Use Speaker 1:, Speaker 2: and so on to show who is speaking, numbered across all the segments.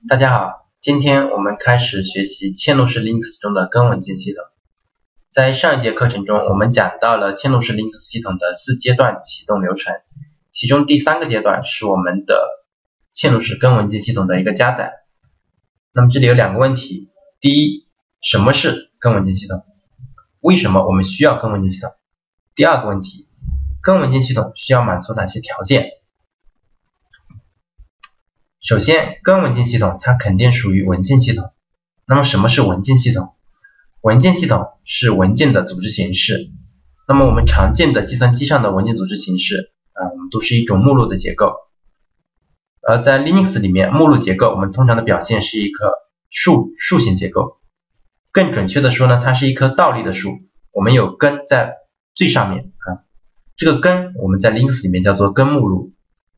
Speaker 1: 大家好，今天我们开始学习嵌入式 Linux 中的根文件系统。在上一节课程中，我们讲到了嵌入式 Linux 系统的4阶段启动流程，其中第3个阶段是我们的嵌入式根文件系统的一个加载。那么这里有2个问题，第一，什么是根文件系统？为什么我们需要根文件系统？第2个问题，根文件系统需要满足哪些条件？首先，根文件系统它肯定属于文件系统。那么什么是文件系统？文件系统是文件的组织形式。那么我们常见的计算机上的文件组织形式我们都是一种目录的结构。而在 Linux 里面，目录结构我们通常的表现是一棵树形结构。更准确的说呢，它是一棵倒立的树，我们有根在最上面这个根我们在 Linux 里面叫做根目录，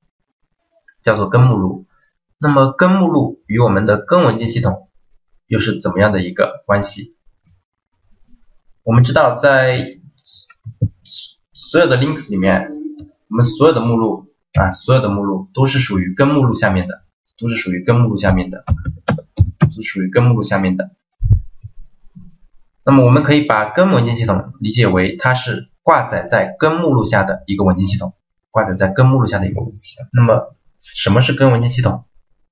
Speaker 1: 那么根目录与我们的根文件系统又是怎么样的一个关系？我们知道在所有的 Linux 里面，我们所有的目录都是属于根目录下面的，那么我们可以把根文件系统理解为它是挂载在根目录下的一个文件系统，那么什么是根文件系统？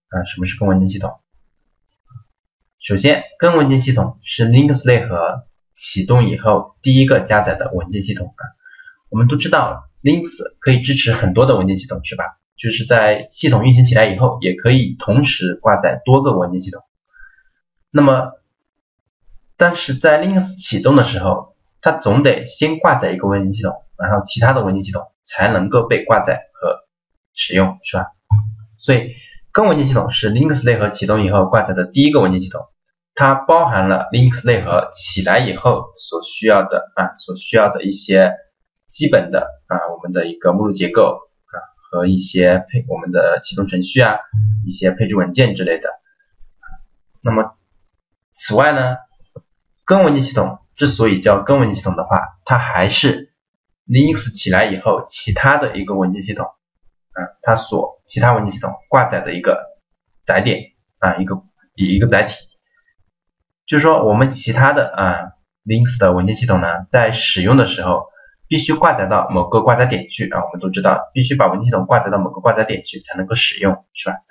Speaker 1: 首先，根文件系统是 Linux 内核启动以后第一个加载的文件系统我们都知道 Linux 可以支持很多的文件系统，是吧？就是在系统运行起来以后，也可以同时挂载多个文件系统。那么，但是在 Linux 启动的时候，它总得先挂载一个文件系统，然后其他的文件系统才能够被挂载和使用，是吧？所以根文件系统是 Linux 内核启动以后挂载的第一个文件系统，它包含了 Linux 内核起来以后所需要的一些基本的我们的一个目录结构和一些我们的启动程序一些配置文件之类的。那么此外呢，根文件系统之所以叫根文件系统的话，它还是 Linux 起来以后其他的一个文件系统其他文件系统挂载的一个载点一个载体。就是说我们其他的Linux 的文件系统呢，在使用的时候必须挂载到某个挂载点去我们都知道必须把文件系统挂载到某个挂载点去才能够使用，是吧？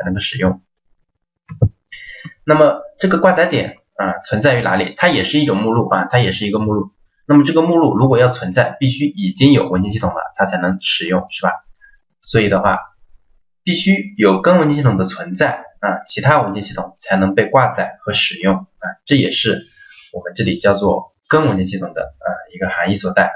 Speaker 1: 那么这个挂载点存在于哪里？它也是一种目录它也是一个目录。那么这个目录如果要存在，必须已经有文件系统了，它才能使用，是吧？所以的话，必须有根文件系统的存在其他文件系统才能被挂载和使用这也是我们这里叫做根文件系统的一个含义所在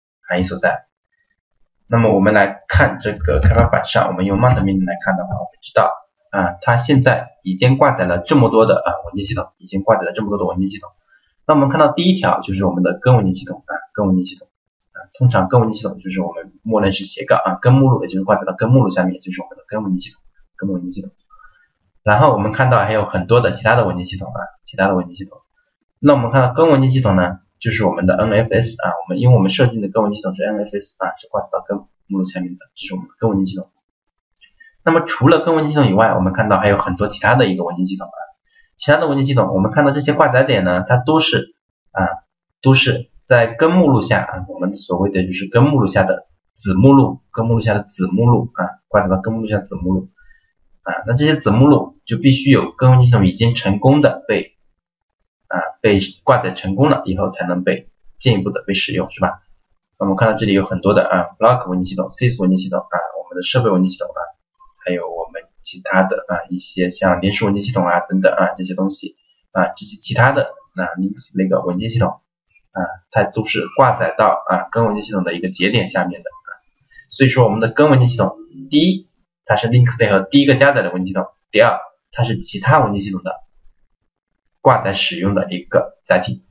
Speaker 1: 那么我们来看这个开发板上，我们用 mount 命令来看的话，我们知道它现在已经挂载了这么多的文件系统，那我们看到第一条就是我们的根文件系统通常根文件系统就是我们默认是斜杠根目录，也就是挂载到根目录下面，就是我们的根文件系统。然后我们看到还有很多的其他的文件系统那我们看到根文件系统呢，就是我们的 NFS因为我们设定的根文件系统是 NFS 是挂载到根目录下面的，这是我们的根文件系统。那么除了根文件系统以外，我们看到还有很多其他的一个文件系统其他的文件系统，我们看到这些挂载点呢，它都是在根目录下我们所谓的就是根目录下的子目录，挂载到根目录下的子目录那这些子目录就必须有根文件系统已经成功的被挂载成功了以后才能被进一步的被使用，是吧？我们看到这里有很多的block 文件系统、sys 文件系统我们的设备文件系统还有我们其他的一些像连时文件系统等等这些东西这些其他的Linux 那个文件系统它都是挂载到根文件系统的一个节点下面的所以说我们的根文件系统，第一，它是 Linux 内核第一个加载的文件系统；第二，它是其他文件系统的挂载使用的一个载体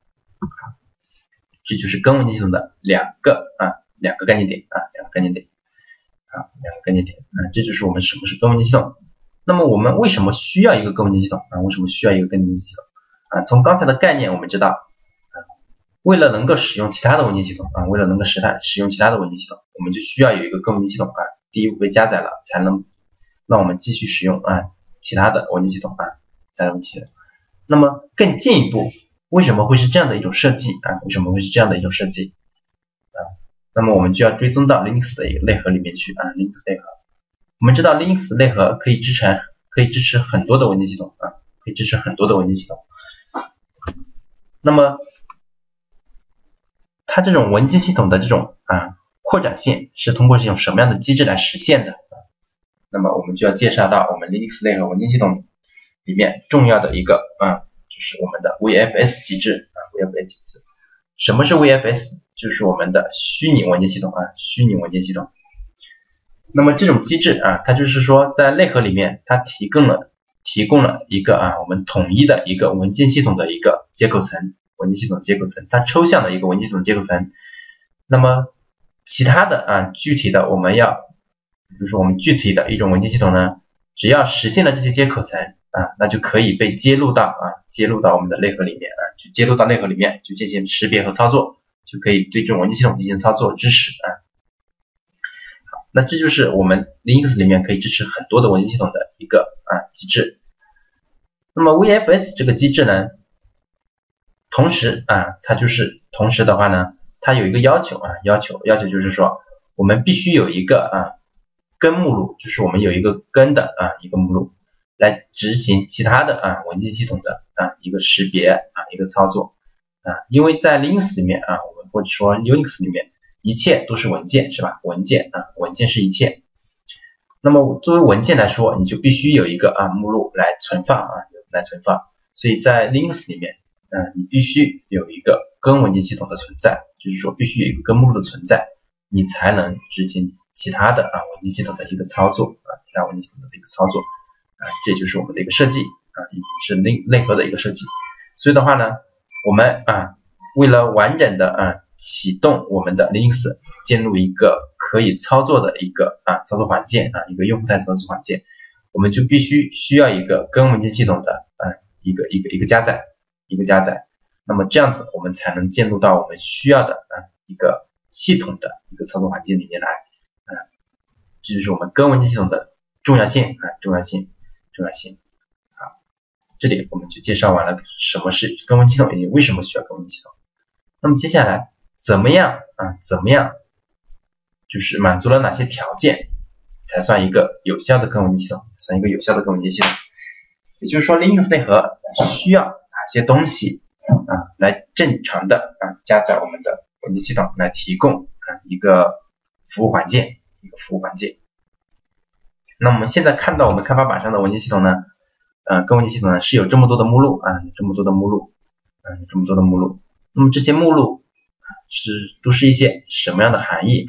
Speaker 1: 这就是根文件系统的两个概念点这就是我们什么是根文件系统。那么我们为什么需要一个根文件系统从刚才的概念我们知道为了能够使用其他的文件系统我们就需要有一个根文件系统第一步被加载了，才能让我们继续使用其他的文件系统啊，其他的文件系统。那么更进一步，为什么会是这样的一种设计啊？为什么会是这样的一种设计啊？那么我们就要追踪到 Linux 的一个内核里面去啊 ，Linux 内核。我们知道 Linux 内核可以支持很多的文件系统啊，可以支持很多的文件系统。那么它这种文件系统的这种扩展性是通过这种什么样的机制来实现的？那么我们就要介绍到我们 Linux 内核文件系统里面重要的一个就是我们的 VFS 机制VFS 机制。什么是 VFS？ 就是我们的虚拟文件系统虚拟文件系统。那么这种机制它就是说在内核里面它提供了一个我们统一的一个文件系统的一个接口层，文件系统结构层，它抽象的一个文件系统结构层。那么其他的具体的我们要，比如说我们具体的一种文件系统呢，只要实现了这些接口层那就可以被接入到我们的内核里面就接入到内核里面去进行识别和操作，就可以对这种文件系统进行操作支持好，那这就是我们 Linux 里面可以支持很多的文件系统的一个机制。那么 VFS 这个机制呢，同时同时的话呢，它有一个要求要求就是说我们必须有一个根目录，就是我们有一个根的一个目录来执行其他的文件系统的一个识别一个操作因为在 Linux 里面我们或者说 Unix 里面一切都是文件是吧？文件是一切。那么作为文件来说，你就必须有一个目录来存放所以在 Linux 里面你必须有一个根文件系统的存在，就是说必须有一个根目录的存在，你才能执行其他的文件系统的一个操作其他文件系统的一个操作这就是我们的一个设计是内核的一个设计。所以的话呢，我们为了完整的启动我们的 Linux 建入一个可以操作的一个操作环境一个用户端操作环境，我们就需要一个根文件系统的一个加载那么这样子我们才能进入到我们需要的一个系统的一个操作环境里面来这就是我们根文件系统的重要性好，这里我们就介绍完了什么是根文件系统以及为什么需要根文件系统。那么接下来怎么样就是满足了哪些条件才算一个有效的根文件系统，也就是说 Linux 内核需要哪些东西来正常的加载我们的文件系统，来提供一个服务环境。那我们现在看到我们开发板上的文件系统呢根文件系统呢是有这么多的目录有这么多的目录。那么这些目录都是一些什么样的含义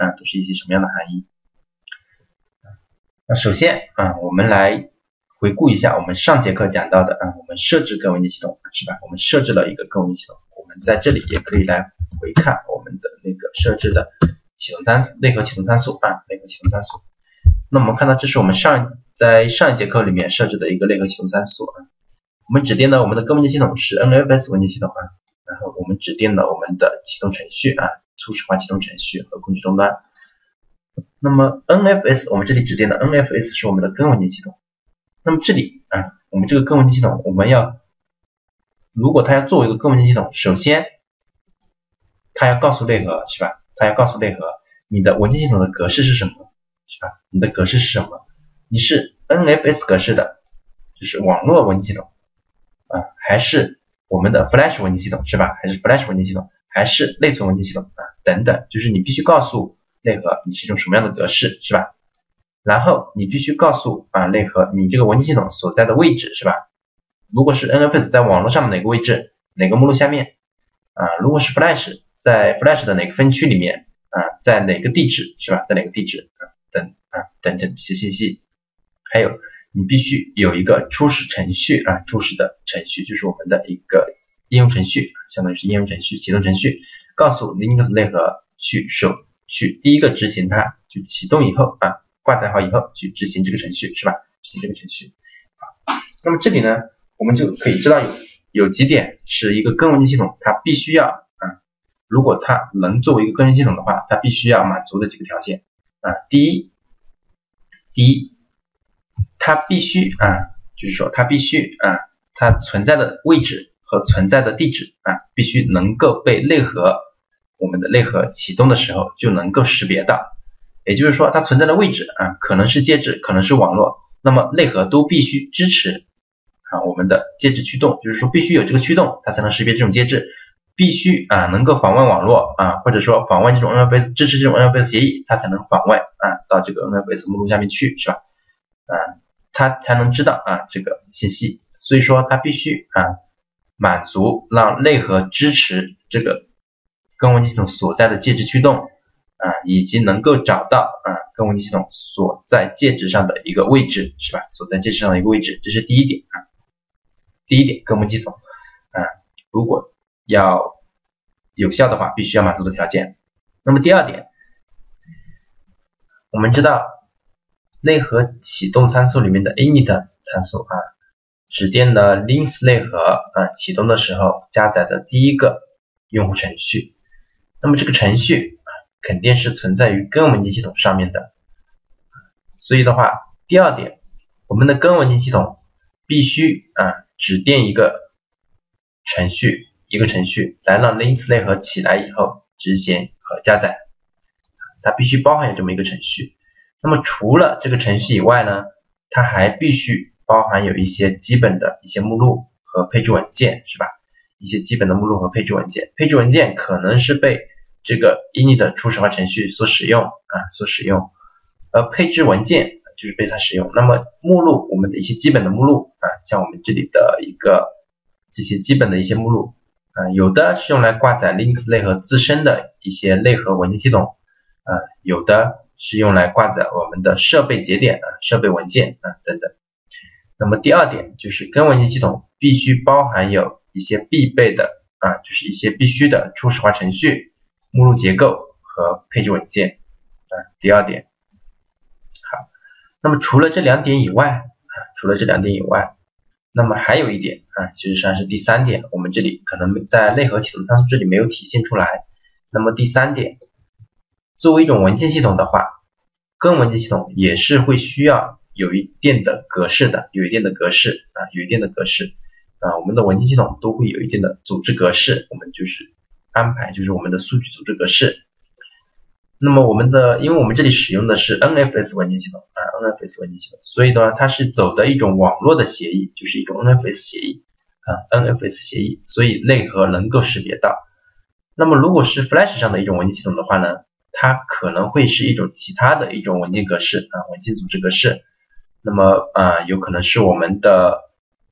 Speaker 1: 那首先我们来回顾一下我们上节课讲到的我们设置根文件系统是吧？我们设置了一个根文件系统，我们在这里也可以来回看我们的那个设置的内核启动参数那我们看到这是我们在上一节课里面设置的一个内核启动参数我们指定了我们的根文件系统是 NFS 文件系统然后我们指定了我们的启动程序初始化启动程序和控制终端。那么 NFS 我们这里指定的 NFS 是我们的根文件系统。那么这里我们这个根文件系统如果它要作为一个根文件系统，首先它要告诉内核是吧？你的文件系统的格式是什么是吧？你是 NFS 格式的，就是网络文件系统还是我们的 Flash 文件系统是吧？还是内存文件系统等等，就是你必须告诉内核你是一种什么样的格式是吧？然后你必须告诉内核你这个文件系统所在的位置是吧？如果是 NFS 在网络上面哪个位置，哪个目录下面如果是 Flash 在 Flash 的哪个分区里面在哪个地址是吧？等等这些信息。还有你必须有一个初始程序初始的程序就是我们的一个应用程序，相当于是应用程序启动程序，告诉 Linux 内核去第一个执行它，去启动以后挂载好以后去执行这个程序是吧？那么这里呢我们就可以知道有几点是一个根文件系统它必须要如果它能作为一个根文件系统的话，它必须要满足的几个条件第一它必须就是说它必须它存在的位置和存在的地址必须能够被内核我们的内核启动的时候就能够识别到。也就是说它存在的位置可能是介质，可能是网络，那么内核都必须支持我们的介质驱动，就是说必须有这个驱动它才能识别这种介质，必须能够访问网络或者说访问这种 NFS 支持这种 NFS 协议，它才能访问到这个 NFS 目录下面去，是吧？它才能知道这个信息，所以说它必须满足让内核支持这个根文件系统所在的介质驱动以及能够找到根文件系统所在介质上的一个位置，是吧？所在介质上的一个位置，这是第一点第一点，根文件系统如果要有效的话，必须要满足的条件。那么第二点，我们知道内核启动参数里面的 init 参数指定了 Linux 内核启动的时候加载的第一个用户程序。那么这个程序肯定是存在于根文件系统上面的，所以的话，第二点，我们的根文件系统必须指定一个程序来让 Linux 内核起来以后执行和加载，它必须包含有这么一个程序。那么除了这个程序以外呢，它还必须包含有一些基本的一些目录和配置文件，是吧？一些基本的目录和配置文件，配置文件可能是被这个 init 初始化程序所使用，而配置文件就是被它使用。那么目录，我们的一些基本的目录像我们这里的一个这些基本的一些目录有的是用来挂载 Linux 内核自身的一些内核文件系统有的是用来挂载我们的设备节点设备文件等等。那么第二点就是根文件系统必须包含有一些必备的就是一些必须的初始化程序、目录结构和配置文件第二点。好，那么除了这两点以外那么还有一点其实上是第三点，我们这里可能在内核启动参数这里没有体现出来。那么第三点，作为一种文件系统的话，根文件系统也是会需要有一定的格式的，有一定的格式我们的文件系统都会有一定的组织格式，我们就是安排就是我们的数据组织格式。那么因为我们这里使用的是 NFS 文件系统NFS 文件系统，所以呢它是走的一种网络的协议，就是一种 NFS 协议NFS 协议，所以内核能够识别到。那么如果是 Flash 上的一种文件系统的话呢，它可能会是一种其他的一种文件格式文件组织格式。那么有可能是我们的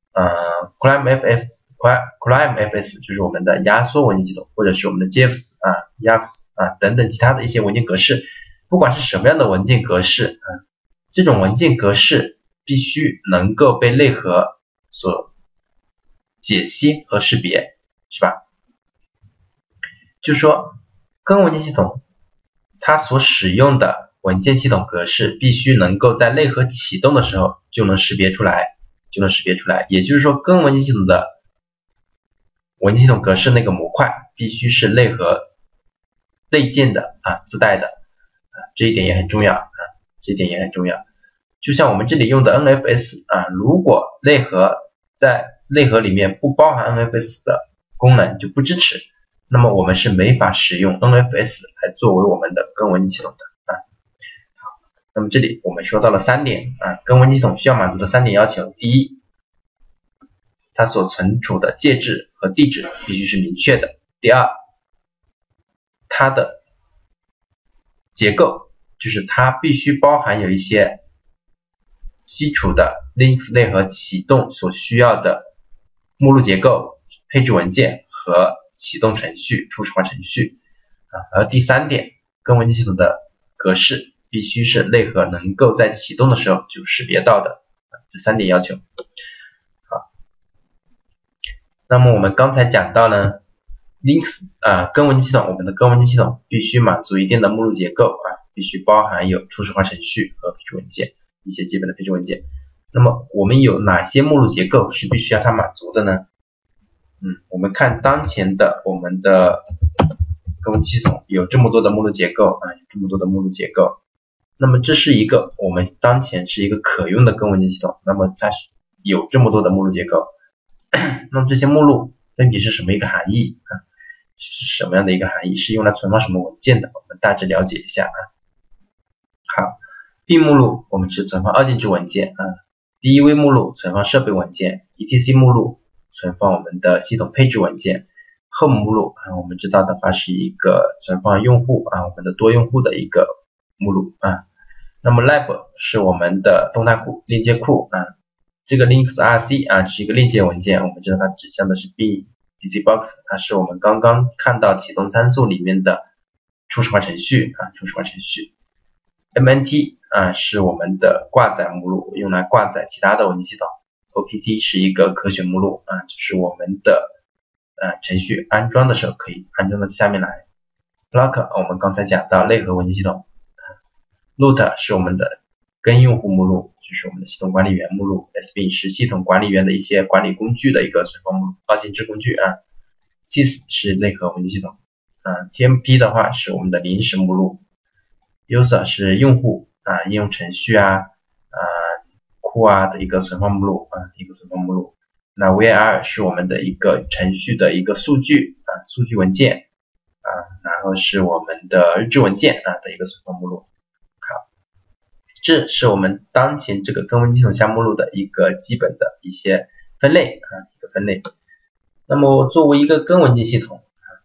Speaker 1: ClimFS 就是我们的压缩文件系统，或者是我们的 JAX YAX 等等其他的一些文件格式。不管是什么样的文件格式这种文件格式必须能够被内核所解析和识别，是吧？就是说根文件系统它所使用的文件系统格式必须能够在内核启动的时候就能识别出来，也就是说根文件系统的文件系统格式那个模块必须是内核内建的自带的这一点也很重要就像我们这里用的 NFS 如果在内核里面不包含 NFS 的功能就不支持，那么我们是没法使用 NFS 来作为我们的根文件系统的那么这里我们说到了3点根文件系统需要满足的3点要求。第一，它所存储的介质和地址必须是明确的。第二，它的结构就是它必须包含有一些基础的 Linux 内核启动所需要的目录结构、配置文件和启动程序、初始化程序而第3点，根文件系统的格式必须是内核能够在启动的时候就识别到的这3点要求。好，那么我们刚才讲到呢 Linux 根文件系统，我们的根文件系统必须满足一定的目录结构必须包含有初始化程序和配置文件，一些基本的配置文件。那么我们有哪些目录结构是必须要它满足的呢？我们看当前的我们的根文件系统有这么多的目录结构那么这是一个我们当前是一个可用的根文件系统，那么它有这么多的目录结构。那么这些目录分别是什么一个含义啊？是什么样的一个含义？是用来存放什么文件的？我们大致了解一下啊。好， B 目录我们是存放二进制文件啊。DEV 目录存放设备文件 ，etc 目录存放我们的系统配置文件。Home 目录啊，我们知道的话是一个存放用户啊，我们的多用户的一个目录啊。那么 Lab 是我们的动态库、链接库啊。这个 linksrc 啊是一个链接文件，我们知道它指向的是 BusyBox， 它是我们刚刚看到启动参数里面的初始化程序啊，初始化程序。MNT 啊是我们的挂载目录，用来挂载其他的文件系统。OPT 是一个可选目录啊，就是我们的程序安装的时候可以安装到下面来。Block 我们刚才讲到内核文件系统。Root 是我们的跟用户目录，就是我们的系统管理员目录。SB 是系统管理员的一些管理工具的一个存放目录，二进制工具啊。Sys 是内核文件系统啊。TMP 的话是我们的临时目录。User 是用户啊，应用程序库的一个存放目录啊，一个存放目录。那 VAR 是我们的一个程序的一个数据啊，数据文件啊，然后是我们的日志文件啊的一个存放目录。好，这是我们当前这个跟文件系统下目录的一个基本的一些分类啊，一个分类。那么作为一个跟文件系统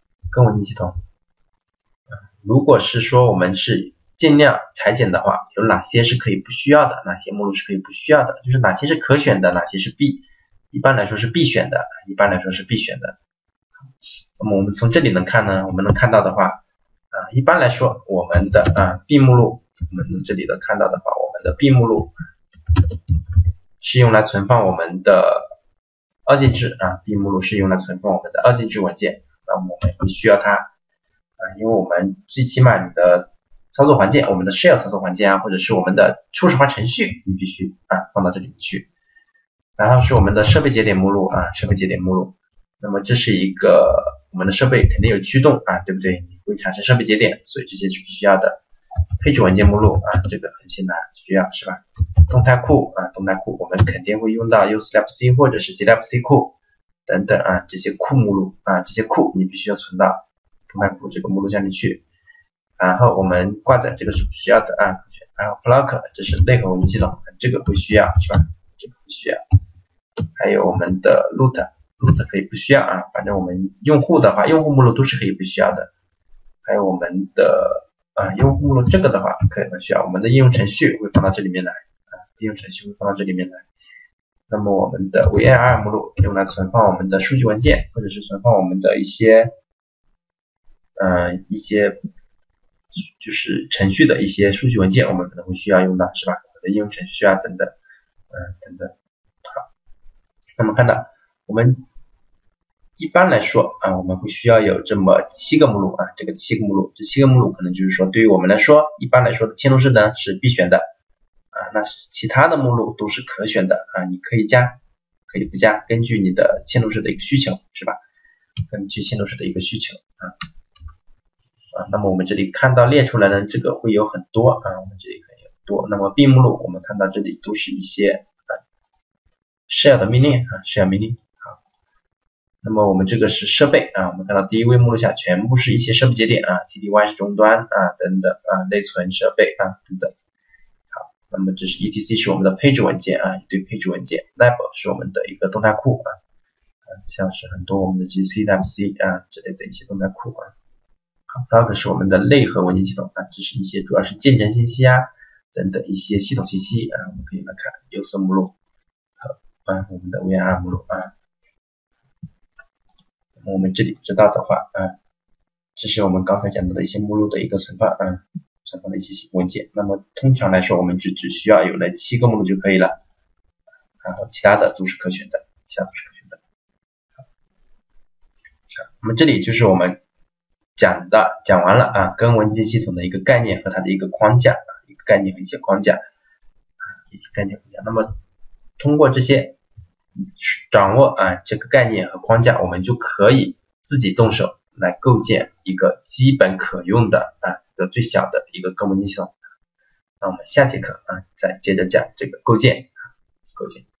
Speaker 1: 如果是说我们是尽量裁剪的话，有哪些是可以不需要的，哪些目录是可以不需要的，就是哪些是可选的，哪些是一般来说是必选的，那么我们从这里能看呢，我们能看到的话一般来说我们的B 目录，我们这里能看到的话，我们的 B 目录是用来存放我们的二进制B 目录是用来存放我们的二进制文件，那么我们会需要它因为我们最起码你的操作环境，我们的 shell 操作环境或者是我们的初始化程序，你必须放到这里去。然后是我们的设备节点目录设备节点目录。那么这是一个我们的设备肯定有驱动对不对？你会产生设备节点，所以这些是必须要的。配置文件目录这个很显然需要是吧？动态库动态库我们肯定会用到 uselabc 或者是 glabc 库等等这些库目录这些库你必须要存到动态库这个目录下面去。然后我们挂载这个是不需要的然后 block 这是内核文件系统，这个会需要是吧？这个会需要。还有我们的 root 可以不需要反正我们用户的话，用户目录都是可以不需要的。还有我们的用户目录这个的话可以不需要，我们的应用程序会放到这里面来应用程序会放到这里面来。那么我们的 VAR 目录用来存放我们的数据文件，或者是存放我们的一些就是程序的一些数据文件，我们可能会需要用到是吧？我们的应用程序等等等等。好，那么看到我们一般来说我们会需要有这么7个目录这个7个目录，这7个目录可能就是说对于我们来说，一般来说的嵌入式呢是必选的那其他的目录都是可选的你可以加可以不加，根据你的嵌入式的一个需求是吧？根据嵌入式的一个需求那么我们这里看到列出来呢，这个会有很多我们这里可以有很多。那么 B 目录我们看到这里都是一些shell 的命令shell 命令。好，那么我们这个是设备我们看到第一位目录下全部是一些设备节点TDY 是终端等等内存设备等等。好，那么这是 etc 是我们的配置文件一堆配置文件。lab 是我们的一个动态库像是很多我们的 glabc 之类的一些动态库block 是我们的内核文件系统这是一些主要是键程信息等等一些系统信息我们可以来看 user 目录和我们的 VAR 目录那么我们这里知道的话这是我们刚才讲到的一些目录的一个存放存放的一些文件。那么通常来说我们只需要有了7个目录就可以了，然后其他的都是可选的，那么这里就是我们讲完了跟文件系统的一个概念和它的一个框架一个概念和一些框架那么通过这些掌握这个概念和框架，我们就可以自己动手来构建一个基本可用的一个最小的一个跟文件系统。那我们下节课再接着讲这个构建。